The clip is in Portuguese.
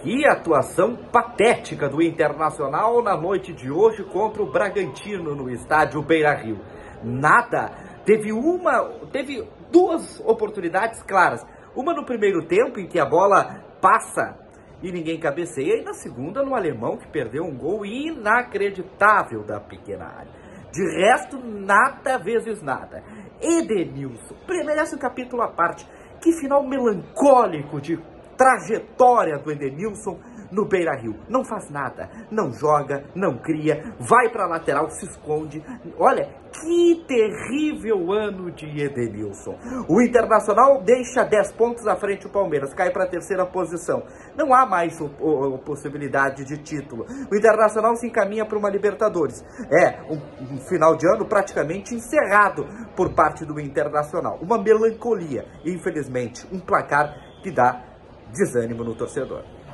E a atuação patética do Internacional na noite de hoje contra o Bragantino no estádio Beira-Rio. Nada. Teve duas oportunidades claras. Uma no primeiro tempo, em que a bola passa e ninguém cabeceia. E na segunda, no alemão, que perdeu um gol inacreditável da pequena área. De resto, nada vezes nada. Edenilson, merece um capítulo à parte. Que final melancólico de trajetória do Edenilson no Beira-Rio. Não faz nada, não joga, não cria, vai para a lateral, se esconde. Olha, que terrível ano de Edenilson. O Internacional deixa 10 pontos à frente o Palmeiras, cai para a terceira posição. Não há mais possibilidade de título. O Internacional se encaminha para uma Libertadores. É um final de ano praticamente encerrado por parte do Internacional. Uma melancolia, infelizmente, um placar que dá desânimo no torcedor.